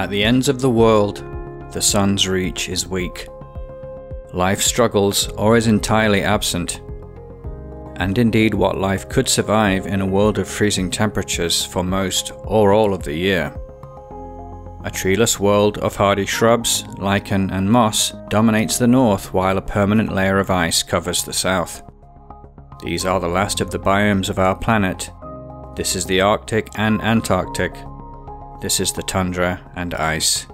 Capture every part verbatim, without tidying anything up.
At the ends of the world, the sun's reach is weak. Life struggles or is entirely absent. And indeed what life could survive in a world of freezing temperatures for most or all of the year. A treeless world of hardy shrubs, lichen and moss dominates the north while a permanent layer of ice covers the south. These are the last of the biomes of our planet. This is the Arctic and Antarctic. This is the Tundra and Ice.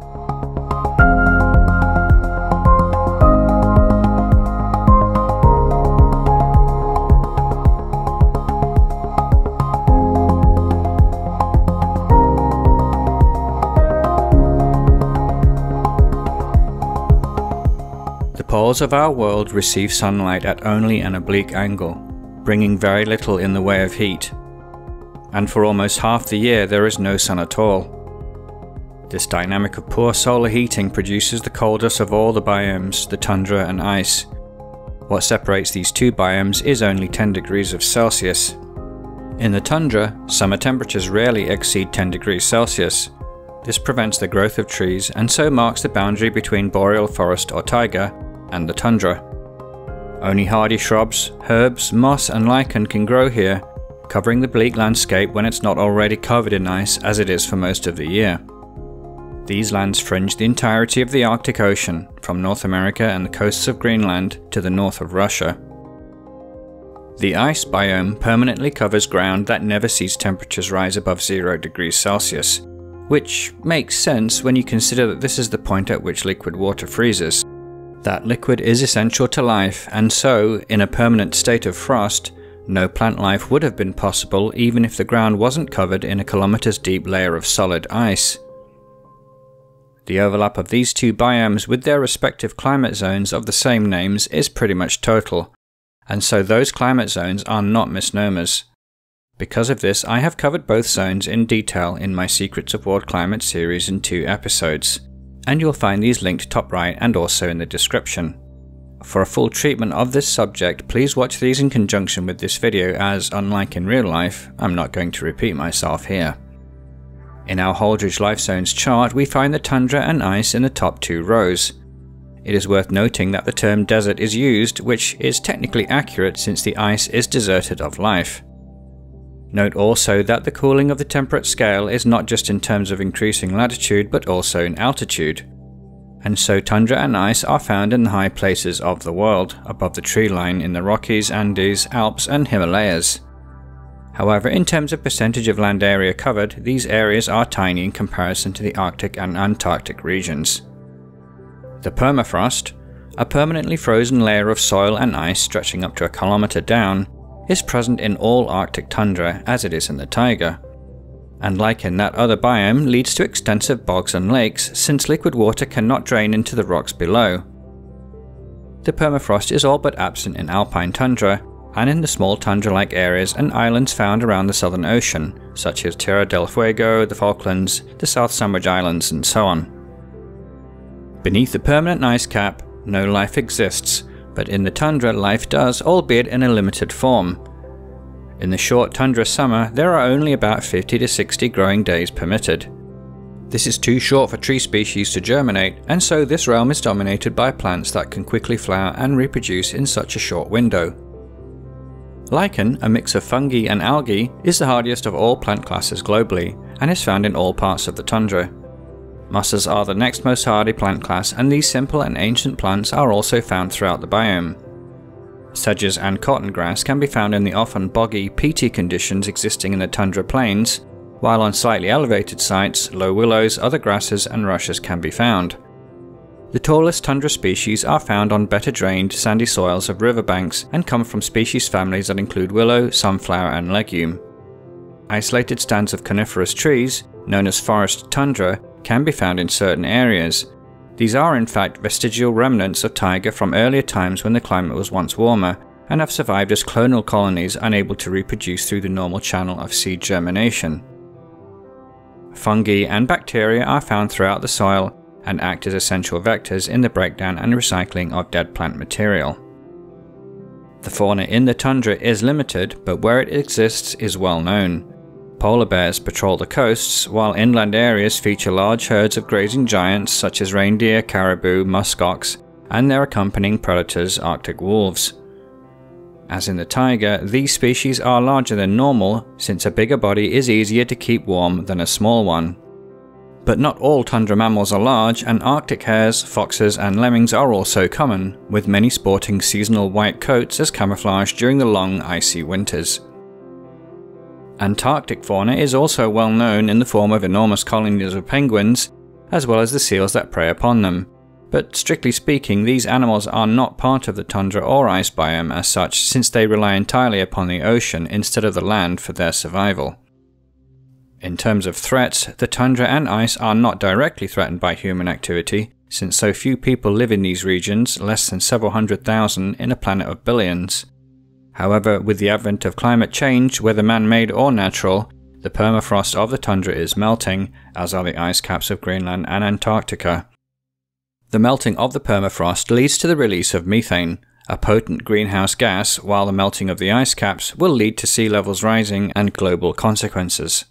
The poles of our world receive sunlight at only an oblique angle, bringing very little in the way of heat. And for almost half the year there is no sun at all. This dynamic of poor solar heating produces the coldest of all the biomes, the tundra and ice. What separates these two biomes is only ten degrees of Celsius. In the tundra, summer temperatures rarely exceed ten degrees Celsius. This prevents the growth of trees and so marks the boundary between boreal forest or taiga and the tundra. Only hardy shrubs, herbs, moss and lichen can grow here, covering the bleak landscape when it's not already covered in ice as it is for most of the year. These lands fringe the entirety of the Arctic Ocean, from North America and the coasts of Greenland to the north of Russia. The ice biome permanently covers ground that never sees temperatures rise above zero degrees Celsius, which makes sense when you consider that this is the point at which liquid water freezes. That liquid is essential to life, and so, in a permanent state of frost, no plant life would have been possible even if the ground wasn't covered in a kilometers deep layer of solid ice. The overlap of these two biomes with their respective climate zones of the same names is pretty much total, and so those climate zones are not misnomers. Because of this, I have covered both zones in detail in my Secrets of World Climate series in two episodes, and you'll find these linked top right and also in the description. For a full treatment of this subject, please watch these in conjunction with this video as, unlike in real life, I'm not going to repeat myself here. In our Holdridge Lifezones chart, we find the tundra and ice in the top two rows. It is worth noting that the term desert is used, which is technically accurate since the ice is deserted of life. Note also that the cooling of the temperate scale is not just in terms of increasing latitude but also in altitude. And so tundra and ice are found in the high places of the world, above the tree line in the Rockies, Andes, Alps and Himalayas. However, in terms of percentage of land area covered, these areas are tiny in comparison to the Arctic and Antarctic regions. The permafrost, a permanently frozen layer of soil and ice stretching up to a kilometer down, is present in all Arctic tundra as it is in the taiga. And like in that other biome, leads to extensive bogs and lakes since liquid water cannot drain into the rocks below. The permafrost is all but absent in Alpine tundra and in the small tundra-like areas and islands found around the Southern Ocean, such as Tierra del Fuego, the Falklands, the South Sandwich Islands and so on. Beneath the permanent ice cap, no life exists, but in the tundra life does, albeit in a limited form. In the short tundra summer, there are only about fifty to sixty growing days permitted. This is too short for tree species to germinate, and so this realm is dominated by plants that can quickly flower and reproduce in such a short window. Lichen, a mix of fungi and algae, is the hardiest of all plant classes globally, and is found in all parts of the tundra. Mosses are the next most hardy plant class, and these simple and ancient plants are also found throughout the biome. Sedges and cotton grass can be found in the often boggy, peaty conditions existing in the tundra plains, while on slightly elevated sites, low willows, other grasses and rushes can be found. The tallest tundra species are found on better drained, sandy soils of riverbanks and come from species families that include willow, sunflower and legume. Isolated stands of coniferous trees, known as forest tundra, can be found in certain areas. These are in fact vestigial remnants of taiga from earlier times when the climate was once warmer, and have survived as clonal colonies unable to reproduce through the normal channel of seed germination. Fungi and bacteria are found throughout the soil and act as essential vectors in the breakdown and recycling of dead plant material. The fauna in the tundra is limited, but where it exists is well known. polar bears patrol the coasts, while inland areas feature large herds of grazing giants such as reindeer, caribou, muskox, and their accompanying predators, Arctic wolves. As in the taiga, these species are larger than normal since a bigger body is easier to keep warm than a small one. But not all tundra mammals are large, and Arctic hares, foxes, and lemmings are also common, with many sporting seasonal white coats as camouflage during the long, icy winters. Antarctic fauna is also well known in the form of enormous colonies of penguins, as well as the seals that prey upon them. But strictly speaking, these animals are not part of the tundra or ice biome as such, since they rely entirely upon the ocean instead of the land for their survival. In terms of threats, the tundra and ice are not directly threatened by human activity, since so few people live in these regions, less than several hundred thousand in a planet of billions. However, with the advent of climate change, whether man-made or natural, the permafrost of the tundra is melting, as are the ice caps of Greenland and Antarctica. The melting of the permafrost leads to the release of methane, a potent greenhouse gas, while the melting of the ice caps will lead to sea levels rising and global consequences.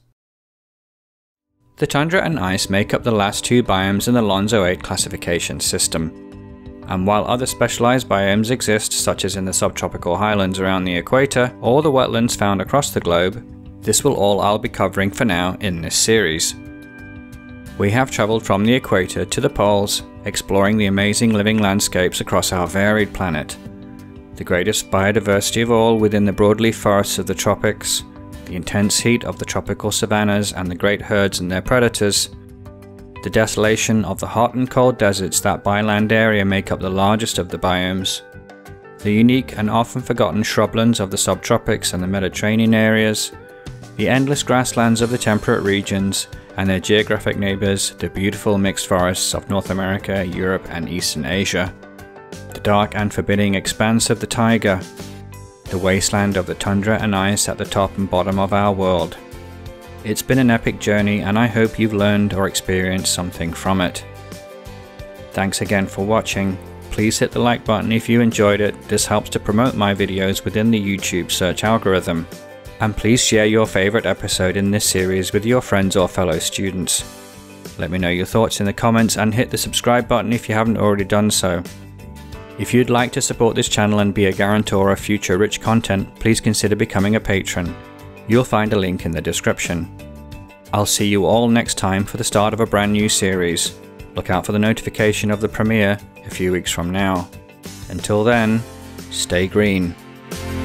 The tundra and ice make up the last two biomes in the Lonzo eight classification system. And while other specialized biomes exist, such as in the subtropical highlands around the equator or the wetlands found across the globe, this will all I'll be covering for now in this series. We have travelled from the equator to the poles, exploring the amazing living landscapes across our varied planet. The greatest biodiversity of all within the broadleaf forests of the tropics, the intense heat of the tropical savannas and the great herds and their predators, the desolation of the hot and cold deserts that by land area make up the largest of the biomes, the unique and often forgotten shrublands of the subtropics and the Mediterranean areas, the endless grasslands of the temperate regions, and their geographic neighbours, the beautiful mixed forests of North America, Europe and Eastern Asia, the dark and forbidding expanse of the taiga, the wasteland of the tundra and ice at the top and bottom of our world. It's been an epic journey, and I hope you've learned or experienced something from it. Thanks again for watching. Please hit the like button if you enjoyed it. This helps to promote my videos within the YouTube search algorithm. And please share your favourite episode in this series with your friends or fellow students. Let me know your thoughts in the comments and hit the subscribe button if you haven't already done so. If you'd like to support this channel and be a guarantor of future rich content, please consider becoming a patron. You'll find a link in the description. I'll see you all next time for the start of a brand new series. Look out for the notification of the premiere a few weeks from now. Until then, stay green.